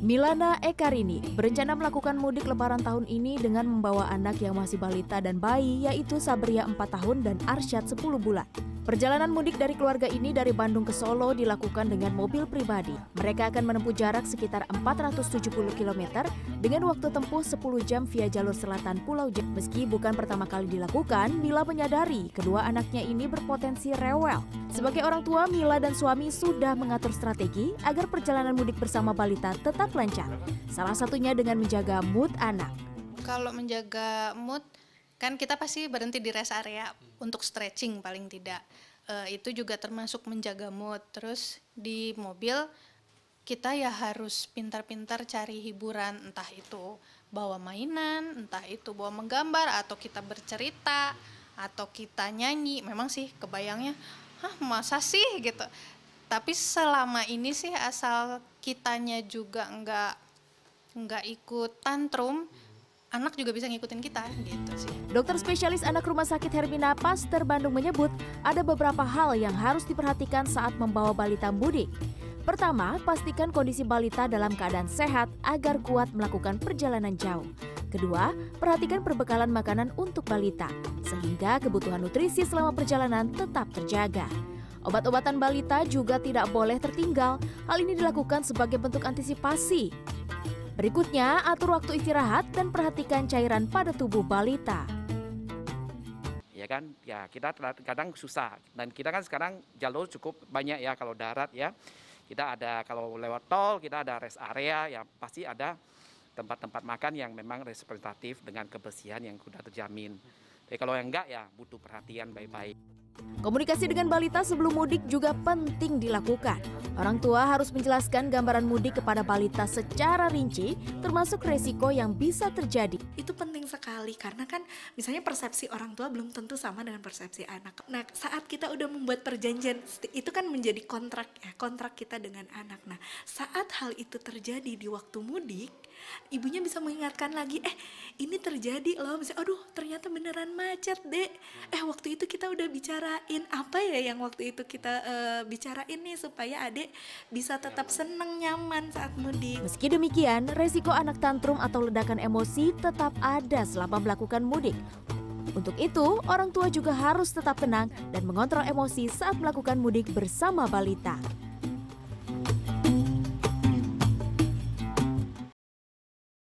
Milana Ekarini berencana melakukan mudik lebaran tahun ini dengan membawa anak yang masih balita dan bayi, yaitu Sabria 4 tahun dan Arsyad 10 bulan. Perjalanan mudik dari keluarga ini dari Bandung ke Solo dilakukan dengan mobil pribadi. Mereka akan menempuh jarak sekitar 470 km dengan waktu tempuh 10 jam via jalur selatan Pulau Jawa. Meski bukan pertama kali dilakukan, Mila menyadari kedua anaknya ini berpotensi rewel. Sebagai orang tua, Mila dan suami sudah mengatur strategi agar perjalanan mudik bersama balita tetap lancar. Salah satunya dengan menjaga mood anak. Kalau menjaga mood, kan kita pasti berhenti di rest area untuk stretching paling tidak. Itu juga termasuk menjaga mood. Terus di mobil kita ya harus pintar-pintar cari hiburan, entah itu bawa mainan, entah itu bawa menggambar, atau kita bercerita, atau kita nyanyi. Memang sih kebayangnya, masa sih gitu. Tapi selama ini sih asal kitanya juga nggak ikut tantrum, anak juga bisa ngikutin kita gitu sih. Dokter spesialis anak Rumah Sakit Hermina Pasteur Bandung menyebut ada beberapa hal yang harus diperhatikan saat membawa balita mudik. Pertama, pastikan kondisi balita dalam keadaan sehat agar kuat melakukan perjalanan jauh. Kedua, perhatikan perbekalan makanan untuk balita sehingga kebutuhan nutrisi selama perjalanan tetap terjaga. Obat-obatan balita juga tidak boleh tertinggal. Hal ini dilakukan sebagai bentuk antisipasi. Berikutnya, atur waktu istirahat dan perhatikan cairan pada tubuh balita. Ya kan, ya kita kadang susah dan kita kan sekarang jalur cukup banyak ya kalau darat ya. Kita ada kalau lewat tol kita ada rest area yang pasti ada tempat-tempat makan yang memang representatif dengan kebersihan yang sudah terjamin. Tapi kalau yang enggak ya butuh perhatian baik-baik. Komunikasi dengan balita sebelum mudik juga penting dilakukan. Orang tua harus menjelaskan gambaran mudik kepada balita secara rinci, termasuk resiko yang bisa terjadi. Itu penting sekali karena kan misalnya persepsi orang tua belum tentu sama dengan persepsi anak. Nah, saat kita udah membuat perjanjian, itu kan menjadi kontrak kita dengan anak. Nah, saat hal itu terjadi di waktu mudik, ibunya bisa mengingatkan lagi, ini terjadi loh, misalnya, aduh ternyata beneran macet dek. Waktu itu kita udah bicarain apa ya yang waktu itu kita bicarain nih supaya adik bisa tetap seneng nyaman saat mudik. Meski demikian, resiko anak tantrum atau ledakan emosi tetap ada selama melakukan mudik. Untuk itu, orang tua juga harus tetap tenang dan mengontrol emosi saat melakukan mudik bersama balita.